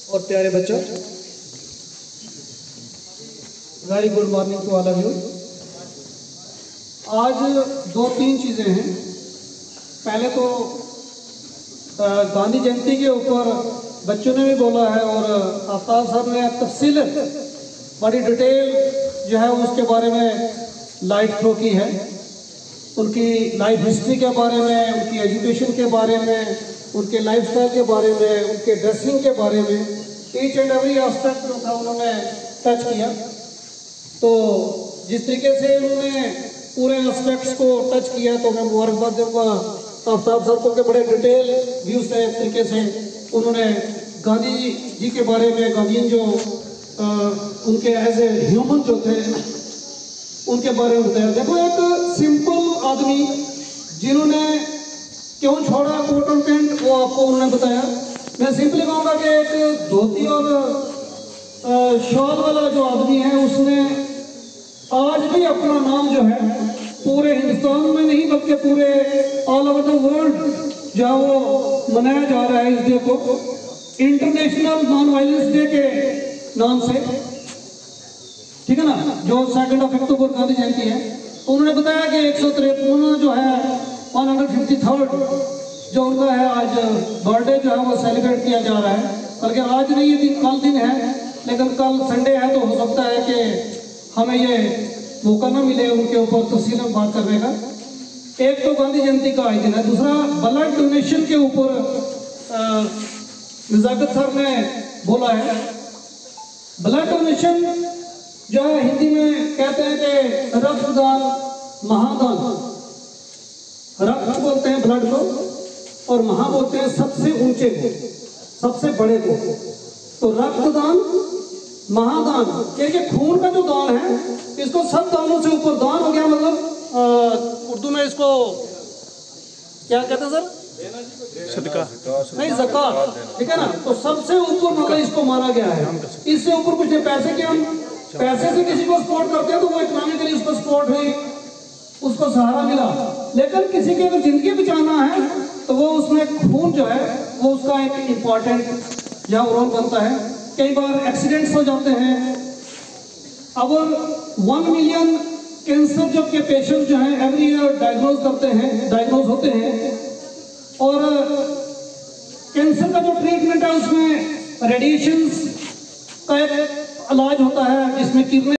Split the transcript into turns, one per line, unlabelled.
और प्यारे बच्चों, very good morning to all of you. आज दो तीन चीज़ें हैं। पहले तो गांधी जयंती के ऊपर बच्चों ने भी बोला है और आफ्ताब साहब ने तफसील बड़ी डिटेल जो है उसके बारे में लाइट थ्रो की है। उनकी लाइफ हिस्ट्री के बारे में, उनकी एजुकेशन के बारे में, उनके लाइफस्टाइल के बारे में, उनके ड्रेसिंग के बारे में, ईच एंड एवरी एस्पेक्ट जो था उन्होंने टच किया। तो जिस तरीके से उन्होंने पूरे एस्पेक्ट्स को टच किया तो मैं मुबारकबाद दूंगा आफ्ताब सर को के बड़े डिटेल व्यू से तरीके से उन्होंने गांधी जी के बारे में, गांधी जो उनके एज ए ह्यूमन जो थे उनके बारे में बताया। देखो, एक सिंपल आदमी जिन्होंने क्यों छोड़ा कोट और पैंट वो आपको उन्होंने बताया। मैं सिंपली कहूँगा कि एक धोती और शॉल वाला जो आदमी है उसने आज भी अपना नाम जो है पूरे हिंदुस्तान में नहीं बल्कि पूरे ऑल ओवर द वर्ल्ड जो वो मनाया जा रहा है इस डे को इंटरनेशनल नॉन वायलेंस डे के नाम से, ठीक है ना, जो 2 अक्टूबर गांधी जयंती है। उन्होंने बताया कि 153 जो है 153 जो उनका है आज बर्थडे जो है वो सेलिब्रेट किया जा रहा है। बल्कि आज नहीं, ये दिन कल दिन है, लेकिन कल संडे है तो हो सकता है कि हमें ये मौका ना मिले उनके ऊपर तफसील में बात करने का। एक तो गांधी जयंती का आज दिन है, दूसरा ब्लड डोनेशन के ऊपर नजाकत सर ने बोला है। ब्लड डोनेशन जो है हिंदी में कहते हैं कि रक्तदान महादान। रक्त बोलते हैं ब्लड को और महा बोलते हैं सबसे ऊंचे को, सबसे बड़े को। तो रक्तदान महादान क्योंकि खून का जो दान है इसको सब दानों से ऊपर दान हो गया। मतलब उर्दू में इसको क्या कहते हैं सर?
सदका
नहीं, ज़कात, ठीक है ना। तो सबसे ऊपर मतलब इसको माना गया है। इससे ऊपर कुछ नहीं। पैसे के हम पैसे से किसी को सपोर्ट करते हैं तो वो इकोनॉमिकली उसको सपोर्ट हुई, उसको सहारा मिला। लेकिन किसी की अगर जिंदगी बचाना है तो वो उसमें खून जो है वो उसका एक इम्पॉर्टेंट यहाँ रोल बनता है। कई बार एक्सीडेंट्स हो जाते हैं। अब 1 मिलियन कैंसर जो के पेशेंट जो हैं एवरी ईयर डायग्नोज होते हैं और कैंसर का जो ट्रीटमेंट है उसमें रेडिएशन का एक इलाज होता है जिसमें किरणें